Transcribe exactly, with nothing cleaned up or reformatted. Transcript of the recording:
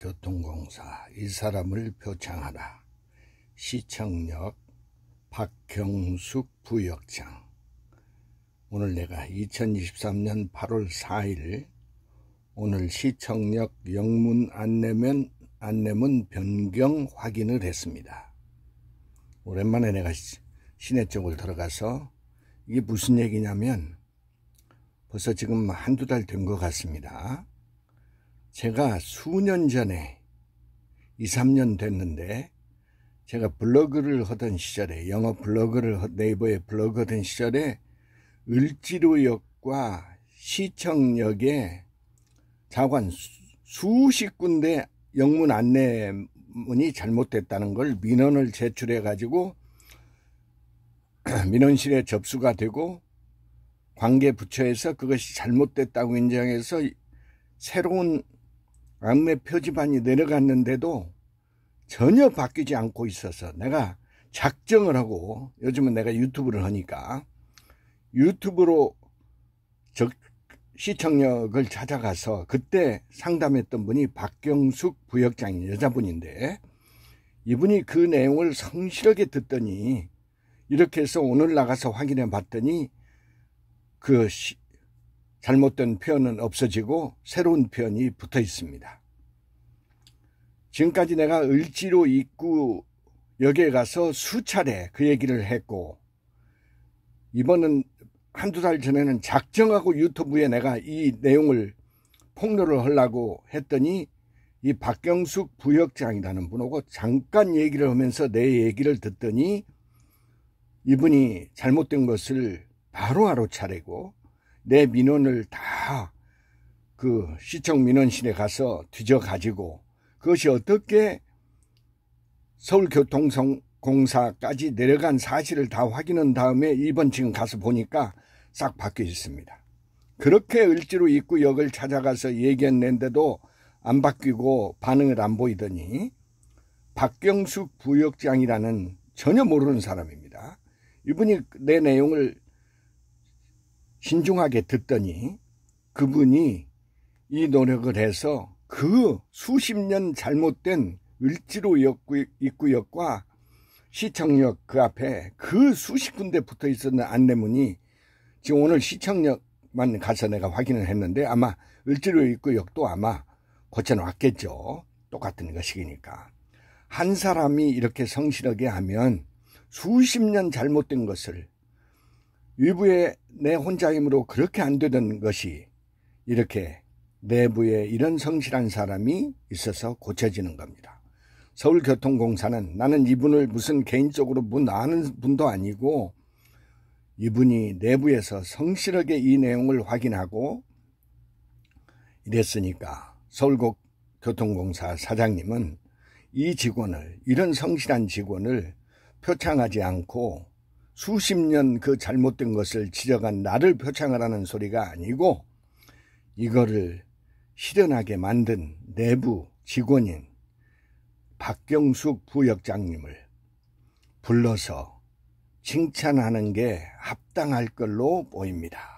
서울교통공사 이 사람을 표창하라. 시청역 박경숙 부역장. 오늘 내가 이천이십삼 년 팔월 사일 오늘 시청역 영문 안내문, 안내문 변경 확인을 했습니다. 오랜만에 내가 시내 쪽을 들어가서 이게 무슨 얘기냐면 벌써 지금 한두 달 된 것 같습니다. 제가 수년 전에 이삼 년 됐는데 제가 블로그를 하던 시절에 영어 블로그를 네이버에 블로그 하던 시절에 을지로역과 시청역에 자관 수십 군데 영문 안내문이 잘못됐다는 걸 민원을 제출해 가지고 민원실에 접수가 되고 관계 부처에서 그것이 잘못됐다고 인정해서 새로운 안내 표지판이 내려갔는데도 전혀 바뀌지 않고 있어서 내가 작정을 하고, 요즘은 내가 유튜브를 하니까 유튜브로 저 시청역을 찾아가서 그때 상담했던 분이 박경숙 부역장인 여자분인데, 이분이 그 내용을 성실하게 듣더니 이렇게 해서 오늘 나가서 확인해 봤더니 그 시, 잘못된 표현은 없어지고 새로운 표현이 붙어 있습니다. 지금까지 내가 을지로 입구역에 가서 수차례 그 얘기를 했고, 이번은 한두 달 전에는 작정하고 유튜브에 내가 이 내용을 폭로를 하려고 했더니 이 박경숙 부역장이라는 분하고 잠깐 얘기를 하면서 내 얘기를 듣더니 이분이 잘못된 것을 바로 알아차리고 내 민원을 다 그 시청 민원실에 가서 뒤져 가지고 그것이 어떻게 서울교통공사까지 내려간 사실을 다 확인한 다음에 이번 지금 가서 보니까 싹 바뀌어 있습니다. 그렇게 을지로 입구역을 찾아가서 얘기했는데도 안 바뀌고 반응을 안 보이더니 박경숙 부역장이라는 전혀 모르는 사람입니다. 이분이 내 내용을 신중하게 듣더니 그분이 이 노력을 해서 그 수십 년 잘못된 을지로 입구역과 시청역 그 앞에 그 수십 군데 붙어 있었는 안내문이 지금 오늘 시청역만 가서 내가 확인을 했는데 아마 을지로 입구역도 아마 고쳐놨겠죠. 똑같은 것이니까. 한 사람이 이렇게 성실하게 하면 수십 년 잘못된 것을 위부에 내 혼자 힘으로 그렇게 안 되던 것이 이렇게 내부에 이런 성실한 사람이 있어서 고쳐지는 겁니다. 서울교통공사는 나는 이분을 무슨 개인적으로 뭐 아는 분도 아니고 이분이 내부에서 성실하게 이 내용을 확인하고 이랬으니까 서울교통공사 사장님은 이 직원을, 이런 성실한 직원을 표창하지 않고 수십 년 그 잘못된 것을 지적한 나를 표창하라는 소리가 아니고 이거를 실현하게 만든 내부 직원인 박경숙 부역장님을 불러서 칭찬하는 게 합당할 걸로 보입니다.